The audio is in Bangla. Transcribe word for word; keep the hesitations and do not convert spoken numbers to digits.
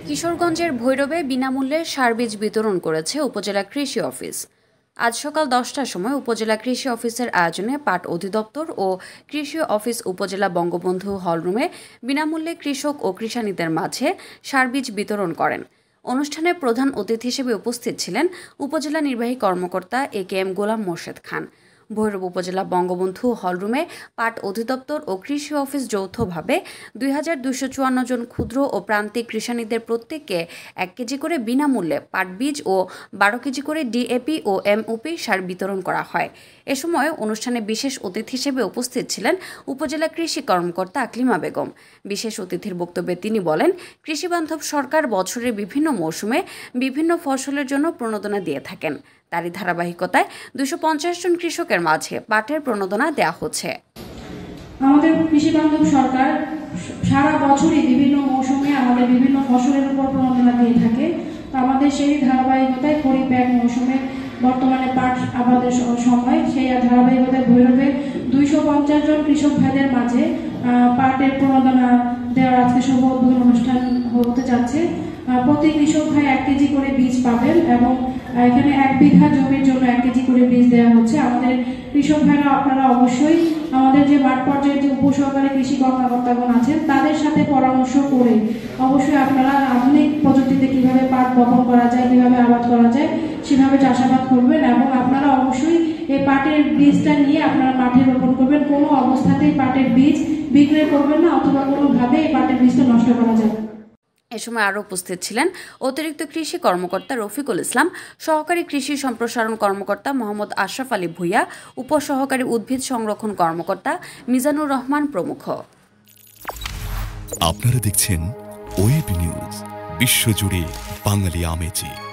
কিশোরগঞ্জের ভৈরবে বিনামূল্যে সার বীজ বিতরণ করেছে উপজেলা কৃষি অফিস। আজ সকাল দশটার সময় উপজেলা কৃষি অফিসের আয়োজনে পাট অধিদপ্তর ও কৃষি অফিস উপজেলা বঙ্গবন্ধু হলরুমে বিনামূল্যে কৃষক ও কৃষানীদের মাঝে সার বীজ বিতরণ করেন। অনুষ্ঠানে প্রধান অতিথি হিসেবে উপস্থিত ছিলেন উপজেলা নির্বাহী কর্মকর্তা A K M Golam Morshed Khan. Bhairab উপজেলা বঙ্গবন্ধু হলরুমে পাট অধিদপ্তর ও কৃষি অফিস যৌথভাবে দুই হাজার দুইশো চুয়ান্ন জন ক্ষুদ্র ও প্রান্তিক কৃষানীদের প্রত্যেককে এক কেজি করে বিনামূল্যে পাট বীজ ও বারো কেজি করে ডি এ পি ও এম ও পি সার বিতরণ করা হয়। এ সময় অনুষ্ঠানে বিশেষ অতিথি হিসেবে উপস্থিত ছিলেন উপজেলা কৃষি কর্মকর্তা আকলিমা বেগম। বিশেষ অতিথির বক্তব্যে তিনি বলেন, কৃষিবান্ধব সরকার বছরের বিভিন্ন মৌসুমে বিভিন্ন ফসলের জন্য প্রণোদনা দিয়ে থাকেন। তারই ধারাবাহিকতায় দুইশো পঞ্চাশ জন কৃষকের মাঝে পাটের প্রণোদনা দেওয়া হচ্ছে। আমাদের কৃষি বান্ধব সরকার সারা বছরই বিভিন্ন মৌসুমে আমাদের বিভিন্ন ফসলের উপর প্রণোদনা দিয়ে থাকে। তো আমাদের সেই ধারাবাহিকতায় খরিফ এক মৌসুমে বর্তমানে পাট আবাদের সময় সেই ধারাবাহিকতায় ভৈরবে দুইশো পঞ্চাশ জন কৃষক ভাইদের মাঝে পাটের প্রণোদনা দেওয়ার আজকে শুভ উদ্বোধন অনুষ্ঠান হতে যাচ্ছে। প্রতি কৃষক ভাই এক কেজি করে বীজ পাবেন এবং এখানে এক বিঘা জমির জন্য এক কেজি করে বীজ দেওয়া হচ্ছে। আমাদের কৃষক ভাইরা আপনারা অবশ্যই আমাদের যে মাঠ পর্যায়ের যে উপসহকারী কৃষি কর্মকর্তাগণ আছেন তাদের সাথে পরামর্শ করে অবশ্যই আপনারা আধুনিক প্রযুক্তিতে কিভাবে পাট বপন করা যায়, কিভাবে আবাদ করা যায় সেভাবে চাষাবাদ করবেন এবং আপনারা অবশ্যই এই পাটের বীজটা নিয়ে আপনারা মাঠে রোপণ করবেন। কোনো অবস্থাতেই পাটের বীজ বিক্রয় করবেন না অথবা কোনোভাবে এই পাটের বীজটা নষ্ট করা যাবে। এ সময় আরও উপস্থিত ছিলেন অতিরিক্ত কৃষি কর্মকর্তা রফিকুল ইসলাম, সহকারী কৃষি সম্প্রসারণ কর্মকর্তা মোহাম্মদ আশরাফ আলী ভুইয়া, উপসহকারী উদ্ভিদ সংরক্ষণ কর্মকর্তা মিজানুর রহমান প্রমুখ। আপনারা দেখছেন ওয়েব নিউজ, বিশ্বজুড়ে বাঙালি আমেজি।